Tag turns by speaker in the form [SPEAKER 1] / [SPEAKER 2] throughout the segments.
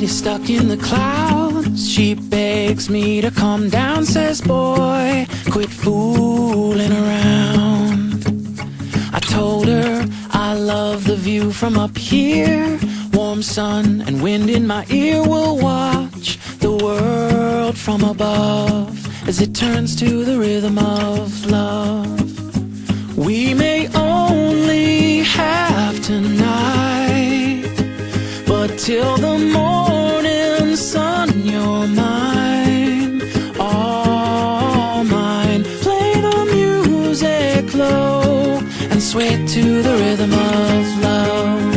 [SPEAKER 1] stuck in the clouds. She begs me to calm down, says, boy, quit fooling around. I told her I love the view from up here. Warm sun and wind in my ear. Will watch the world from above as it turns to the rhythm of love. We may only have tonight, but till the morning sun, you're mine, all mine. Play the music low and sway to the rhythm of love.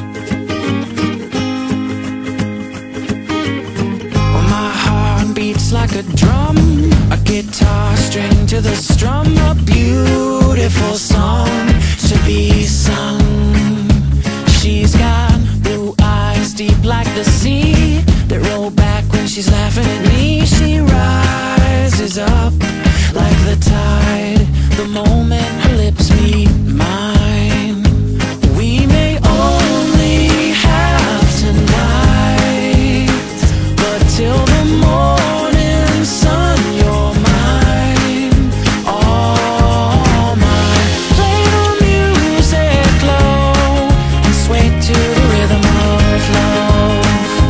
[SPEAKER 1] Well, my heart beats like a drum, a guitar string to the strum, a beautiful song to be sung. She's got blue eyes deep like the sea that roll back when she's laughing at me. She rises up like the tide the moment her lips meet mine. We may only have tonight, but till the morning sun, you're mine, all mine. Play the music low and sway to the rhythm of love.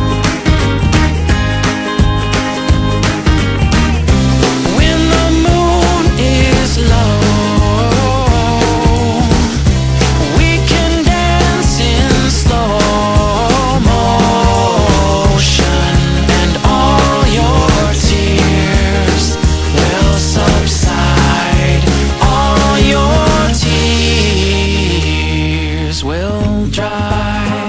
[SPEAKER 1] When the moon is low, we can dance in slow motion, and all your tears will subside. All your tears will dry.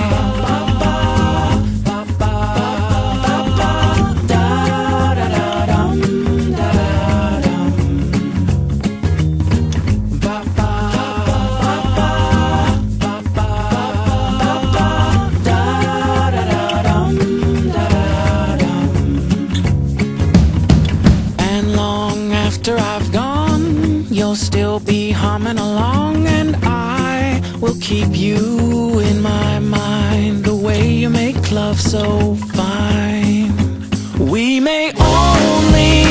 [SPEAKER 1] And long after I've gone, you'll still be humming along, and I will keep you in my mind. The way you make love so fine. We may only